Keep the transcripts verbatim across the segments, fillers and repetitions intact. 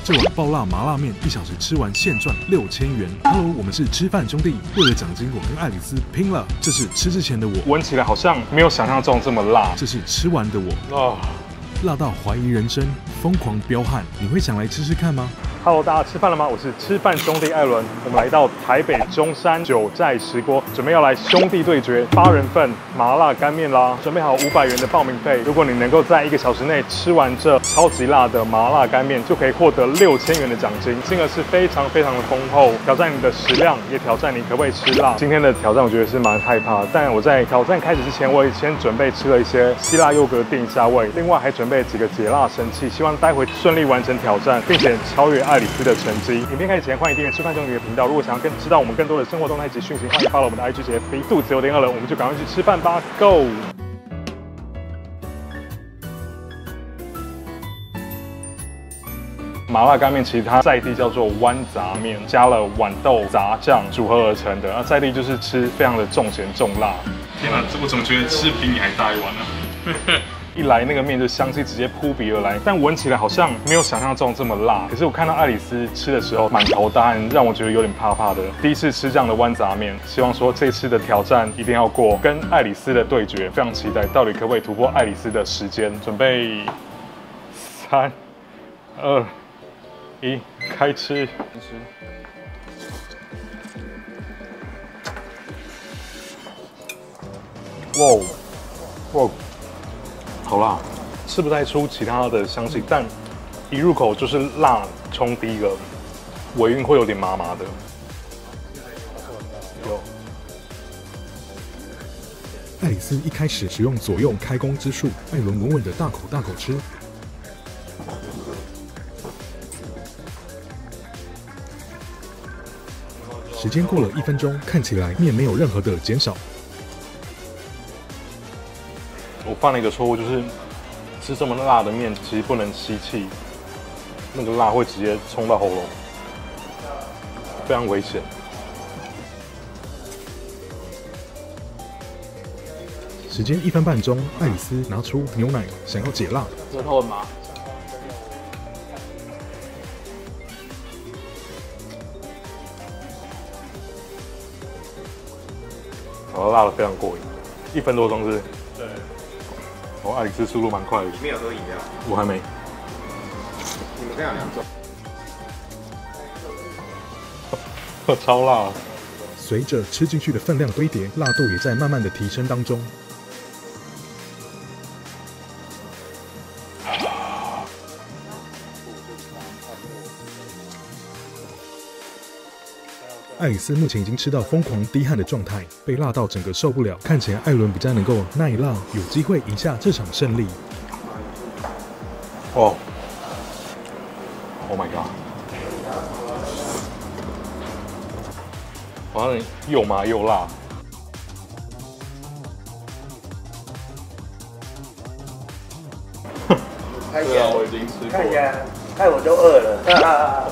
这碗爆辣麻辣面一小时吃完现赚六千元。Hello， 我们是吃饭兄弟，为了奖金，我跟爱丽丝拼了。这是吃之前的我， 闻起来好像没有想象中这么辣。 这是吃完的我， 哦， 辣到怀疑人生，疯狂飙汗。你会想来吃吃看吗？ Hello， 大家吃饭了吗？我是吃饭兄弟艾伦，我们来到台北中山九寨石锅，准备要来兄弟对决八人份麻辣干面啦！准备好五百元的报名费，如果你能够在一个小时内吃完这超级辣的麻辣干面，就可以获得六千元的奖金，金额是非常非常的丰厚，挑战你的食量，也挑战你可不可以吃辣。今天的挑战我觉得是蛮害怕，但我在挑战开始之前，我也先准备吃了一些希腊优格垫一下胃，另外还准备几个解辣神器，希望待会顺利完成挑战，并且超越爱丽丝的成绩。影片开始前，欢迎订阅吃饭兄弟的频道。如果想要更知道我们更多的生活动态及讯息，欢迎 follow 我们的 I G 及 F B。肚子有点饿了，我们就赶快去吃饭吧 ，Go！ 麻辣干面其实它在地叫做豌杂面，加了豌豆杂酱组合而成的。那在地就是吃非常的重咸重辣。天哪，我怎么觉得吃比你还大一碗呢？一来那个面就香气直接扑鼻而来，但闻起来好像没有想象中这么辣。可是我看到爱丽丝吃的时候满头大汗，让我觉得有点怕怕的。第一次吃这样的豌杂面，希望说这次的挑战一定要过，跟爱丽丝的对决，非常期待到底可不可以突破爱丽丝的时间。准备，三、二、一，开吃。哇，哇！ 好辣，吃不太出其他的香气，但一入口就是辣冲第一个，尾韵会有点麻麻的。有。 爱丽丝一开始使用左右开弓之术，艾伦稳稳的大口大口吃。时间过了一分钟，看起来面没有任何的减少。 我犯了一个错误，就是吃这么辣的面，其实不能吸气，那个辣会直接冲到喉咙，非常危险。 时间一分半钟，爱丽丝拿出牛奶，想要解辣。 舌头很麻。 好，辣的非常过瘾，一分多钟是。 对。 哦，爱丽丝速度蛮快的。 里面有喝饮料？ 我还没。 你们这样两种。 超辣！ 随着吃进去的分量堆叠，辣度也在慢慢的提升当中。爱丽丝目前已经吃到疯狂滴汗的状态，被辣到整个受不了。看起来艾伦比较能够耐辣，有机会赢下这场胜利。 哦 ，Oh my god！ 好像又麻又辣。对啊，我已经吃过了。 害我就饿了。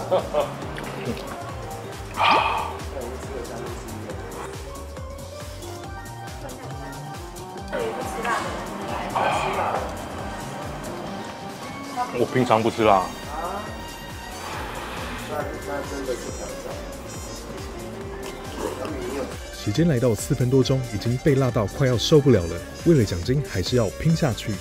我平常不吃辣。 时间来到四分多钟，已经被辣到快要受不了了。为了奖金，还是要拼下去。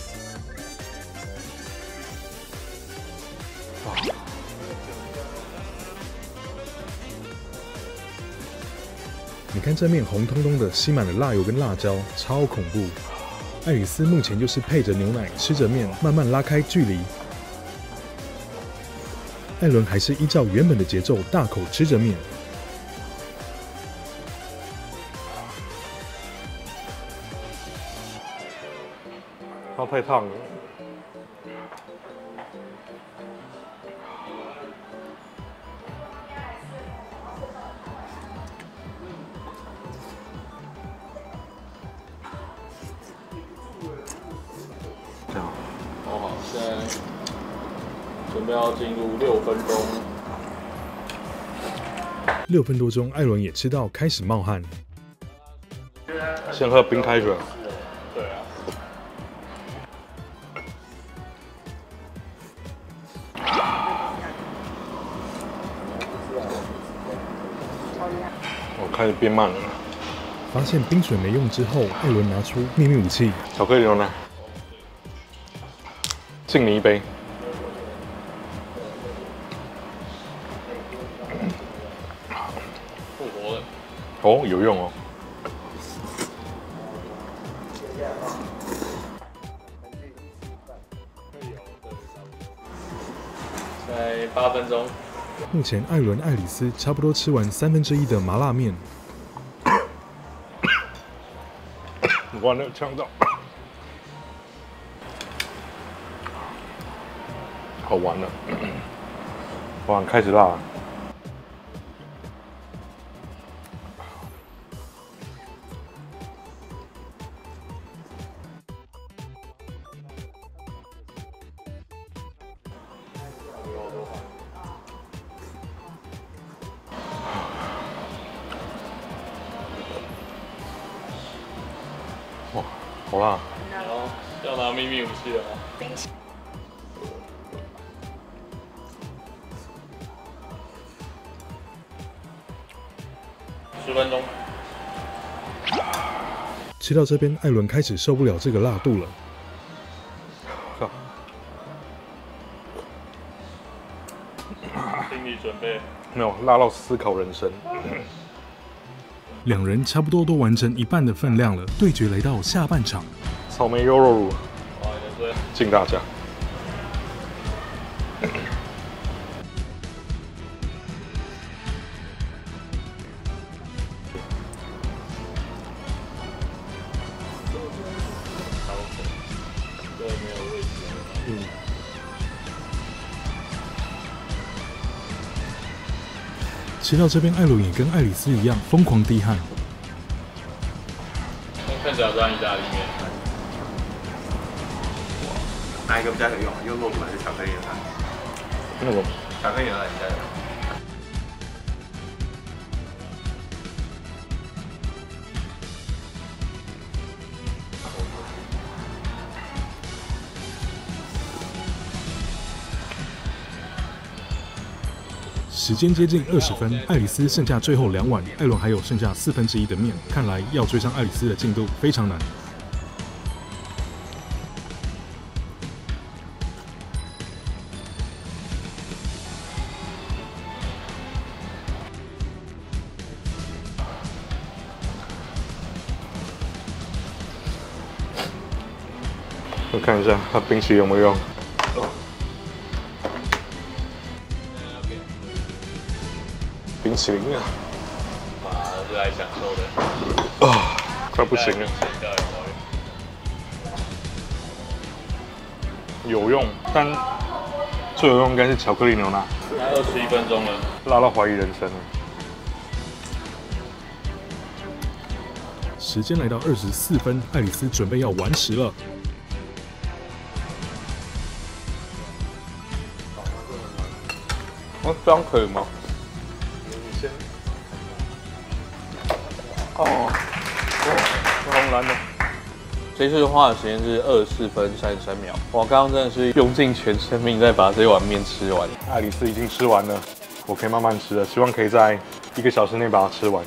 你看这面红彤彤的，吸满了辣油跟辣椒，超恐怖。爱丽丝目前就是配着牛奶，吃着面，慢慢拉开距离。艾伦还是依照原本的节奏，大口吃着面。 它太烫了。这样。 好好，现在准备要进入六分钟。 六分多钟，艾伦也吃到开始冒汗。 先喝冰开水。 对啊。 开始变慢了。 发现冰水没用之后，艾伦拿出秘密武器 ——巧克力牛奶，敬你一杯。 复活了。 哦，有用哦。 在八分钟。 目前艾伦、爱丽丝差不多吃完三分之一的麻辣面。 完了，呛到。好完了，哇，开始辣了。哇，好辣！ 然后要拿秘密武器了吗？十分钟。 吃到这边，艾伦开始受不了这个辣度了。 心理准备。 没有，辣到思考人生。 两人差不多都完成一半的分量了，对决来到下半场。 草莓优酪乳， 哇，你的敬大家。 对，没有位置。 嗯。 吃到这边，艾伦也跟爱丽丝一样疯狂滴汗。 看起来像意大利面。 哪一个比较有用？优酪乳还是巧克力牛奶？ 那个巧克力牛奶比较有用。 时间接近二十分，爱丽丝剩下最后两碗，艾伦还有剩下四分之一的面，看来要追上爱丽丝的进度非常难。 我看一下它冰淇淋有没有用。冰淇淋啊！ 啊，是来享受的。 啊，快不行了。有用，但最有用应该是巧克力牛奶。 还二十一分钟了， 辣到怀疑人生了。 时间来到二十四分，爱丽丝准备要完食了。 哦，这样可以吗？你先。哦，哦，好难的。 这次花的时间是二十四分三十三秒。我刚刚真的是用尽全生命在把这碗面吃完。 爱丽丝已经吃完了，我可以慢慢吃了，希望可以在一个小时内把它吃完。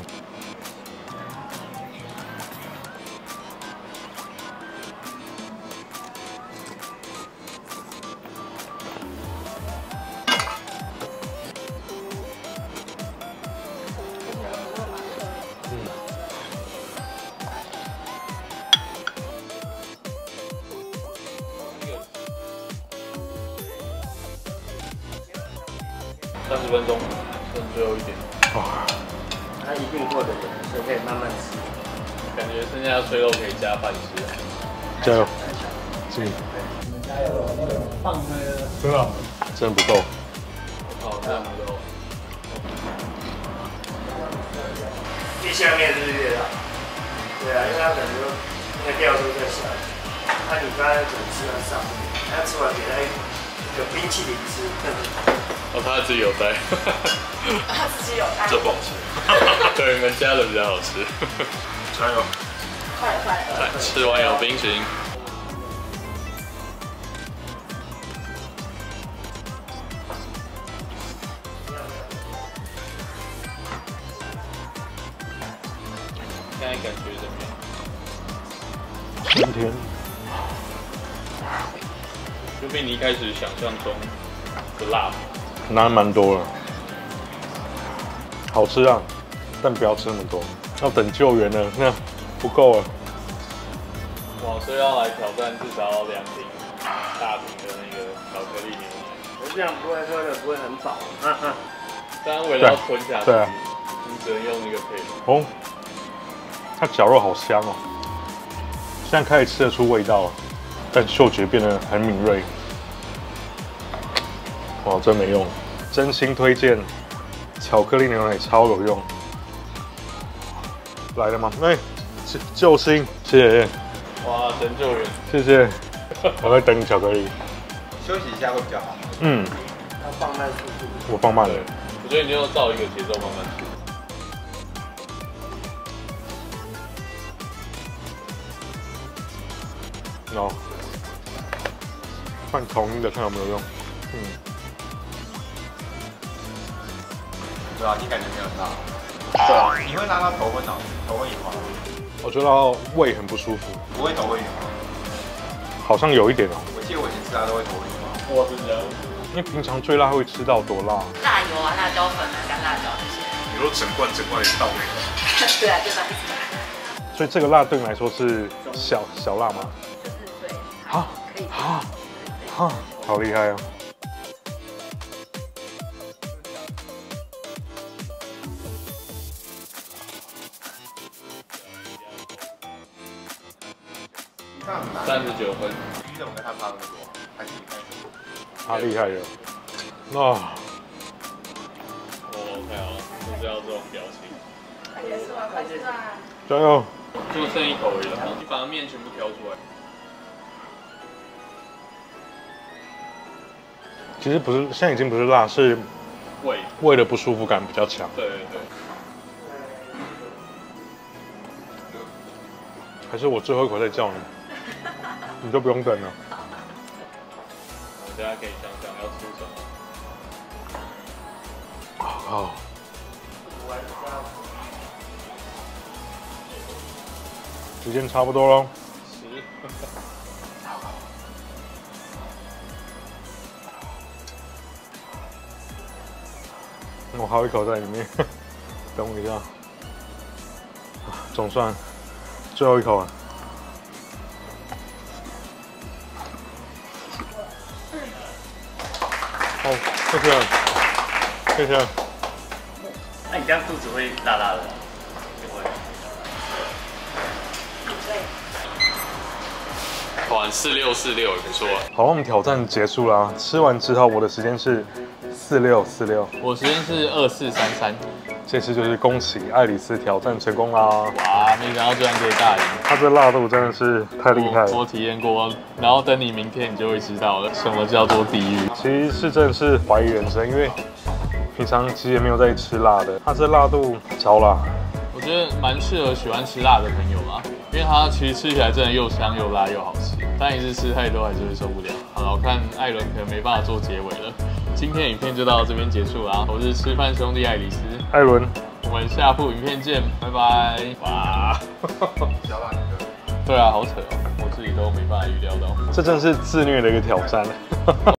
三十分钟，剩最后一点。 哇， 他一定过的人，所以可以慢慢吃。 感觉剩下的碎肉可以加饭吃。 加油！敬你。 加油！放开了。 真的，真的不够。 哦，这样不够。 越下面是越大。对啊，因为它可能就那个掉度在下面。那你刚才怎么吃到上面？他吃完给他一个冰淇淋吃。 哦，他自己有带。 他自己有带。 这不好吃。对，你们家的比较好吃。 加油！ 快了快了。 来，吃完有冰淇淋。 在感觉怎么样？ 甜甜， 就比你一开始想象中的辣。 拿蛮多了，好吃啊，但不要吃那么多，要等救援了，那不够了。 哇，所以要来挑战至少要两瓶大瓶的那个巧克力牛奶。 这样不会喝的不会很饱。 当然为了要吞下去， 对啊， 你只能用那个配方。 哦，它绞肉好香哦，现在开始吃得出味道了，但嗅觉变得很敏锐。哇，真没用，真心推荐，巧克力牛奶超有用。来了吗？哎，救救星，谢谢哇，神救援！ 谢谢，我在等你巧克力。 休息一下会比较好。 嗯， 要放慢速度。 我放慢了。 我觉得你就照一个节奏慢慢吃。 哦，换同一的看有没有用。嗯， 对啊，你感觉没有很辣。对啊，你会辣到头昏脑头昏眼花， 我觉得胃很不舒服， 不会头昏眼花。 好像有一点哦。 我记得我以前吃辣都会头昏眼花。 哇，真的？ 因为平常最辣会吃到多辣？ 辣油啊、辣椒粉啊、干辣椒这些。 你说整罐整罐倒那个？ 对啊，就这样子。 所以这个辣对你来说是小小辣吗？ 就是对。 啊， 可以。 啊啊，好厉害哦！ 三十九分， 你怎么跟他差那么多？还是你看？ 他厉害了。那、啊、 我太好了，就是要这种表情。 快结束了，快吃啊！ 加油！ 就剩一口而已了，你把面全部挑出来。 其实不是，现在已经不是辣，是胃， 胃的不舒服感比较强。 对对对。 还是我最后一口再叫你，你就不用等了。 我们大家可以想想要出什么。 好，时间差不多喽。 十。 我还有一口在里面，等我一下。总算最后一口了。好，谢谢，谢谢。 那你这样肚子会辣辣的？不会。 哇，四六四六也不错。 好，我们挑战结束了啊。吃完之后，我的时间是四六四六， 我时间是二四三三。 这次就是恭喜爱丽丝挑战成功啦！ 哇，没想到居然可以大赢。 它这辣度真的是太厉害了。 我, 我体验过，然后等你明天你就会知道了，什么叫做地狱。 其实是真的是怀疑人生，因为平常其实也没有在吃辣的，它这辣度超辣。 我觉得蛮适合喜欢吃辣的朋友啦，因为它其实吃起来真的又香又辣又好吃，但一直吃太多还是会受不了。好了，我看艾伦可能没办法做结尾了，今天影片就到这边结束啦。我是吃饭兄弟爱丽丝， 艾伦， 我们下部影片见，拜拜。哇， 小辣哥。 对啊，好扯哦，我自己都没办法预料到。 这真是自虐的一个挑战。